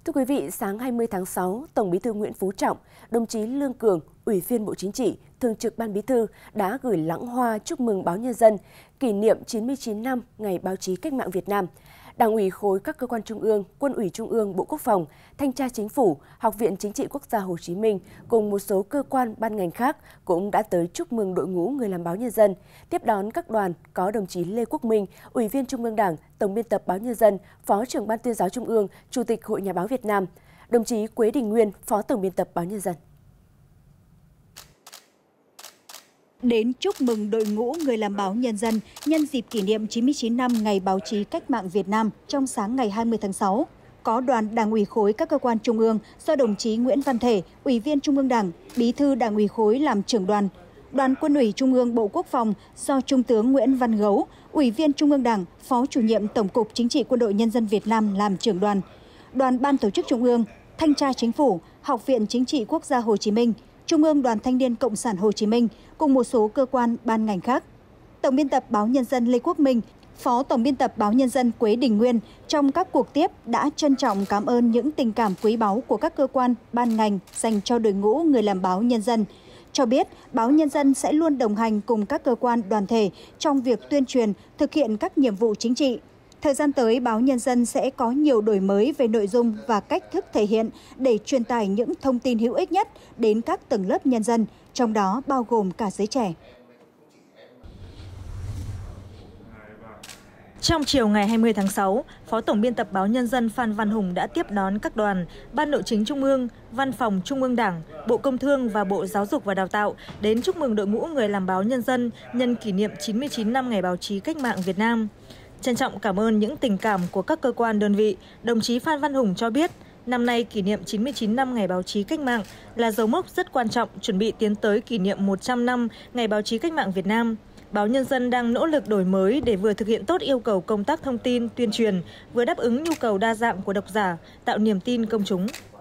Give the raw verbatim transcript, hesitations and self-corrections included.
Thưa quý vị, sáng hai mươi tháng sáu, Tổng Bí thư Nguyễn Phú Trọng, đồng chí Lương Cường, Ủy viên Bộ Chính trị, Thường trực Ban Bí thư đã gửi lãng hoa chúc mừng Báo Nhân dân kỷ niệm chín mươi chín năm Ngày Báo chí Cách mạng Việt Nam. Đảng ủy khối các cơ quan trung ương, Quân ủy Trung ương, Bộ Quốc phòng, Thanh tra Chính phủ, Học viện Chính trị Quốc gia Hồ Chí Minh cùng một số cơ quan ban ngành khác cũng đã tới chúc mừng đội ngũ người làm báo Nhân dân. Tiếp đón các đoàn có đồng chí Lê Quốc Minh, Ủy viên Trung ương Đảng, Tổng biên tập Báo Nhân dân, Phó trưởng Ban Tuyên giáo Trung ương, Chủ tịch Hội Nhà báo Việt Nam, đồng chí Quế Đình Nguyên, Phó Tổng biên tập Báo Nhân dân. Đến chúc mừng đội ngũ người làm báo Nhân dân nhân dịp kỷ niệm chín mươi chín năm Ngày Báo chí Cách mạng Việt Nam trong sáng ngày hai mươi tháng sáu, có đoàn Đảng ủy khối các cơ quan trung ương do đồng chí Nguyễn Văn Thể, Ủy viên Trung ương Đảng, Bí thư Đảng ủy khối làm trưởng đoàn, đoàn Quân ủy Trung ương Bộ Quốc phòng do Trung tướng Nguyễn Văn Gấu, Ủy viên Trung ương Đảng, Phó chủ nhiệm Tổng cục Chính trị Quân đội Nhân dân Việt Nam làm trưởng đoàn, đoàn Ban tổ chức Trung ương, Thanh tra Chính phủ, Học viện Chính trị Quốc gia Hồ Chí Minh, Trung ương Đoàn Thanh niên Cộng sản Hồ Chí Minh cùng một số cơ quan ban ngành khác. Tổng biên tập Báo Nhân dân Lê Quốc Minh, Phó Tổng biên tập Báo Nhân dân Quế Đình Nguyên trong các cuộc tiếp đã trân trọng cảm ơn những tình cảm quý báu của các cơ quan ban ngành dành cho đội ngũ người làm báo Nhân dân. Cho biết, Báo Nhân dân sẽ luôn đồng hành cùng các cơ quan đoàn thể trong việc tuyên truyền, thực hiện các nhiệm vụ chính trị. Thời gian tới, Báo Nhân dân sẽ có nhiều đổi mới về nội dung và cách thức thể hiện để truyền tải những thông tin hữu ích nhất đến các tầng lớp nhân dân, trong đó bao gồm cả giới trẻ. Trong chiều ngày hai mươi tháng sáu, Phó Tổng biên tập Báo Nhân dân Phan Văn Hùng đã tiếp đón các đoàn Ban Nội chính Trung ương, Văn phòng Trung ương Đảng, Bộ Công Thương và Bộ Giáo dục và Đào tạo đến chúc mừng đội ngũ người làm báo Nhân dân nhân kỷ niệm chín mươi chín năm Ngày Báo chí Cách mạng Việt Nam. Trân trọng cảm ơn những tình cảm của các cơ quan đơn vị, đồng chí Phan Văn Hùng cho biết, năm nay kỷ niệm chín mươi chín năm Ngày Báo chí Cách mạng là dấu mốc rất quan trọng chuẩn bị tiến tới kỷ niệm một trăm năm Ngày Báo chí Cách mạng Việt Nam. Báo Nhân dân đang nỗ lực đổi mới để vừa thực hiện tốt yêu cầu công tác thông tin, tuyên truyền, vừa đáp ứng nhu cầu đa dạng của độc giả, tạo niềm tin công chúng.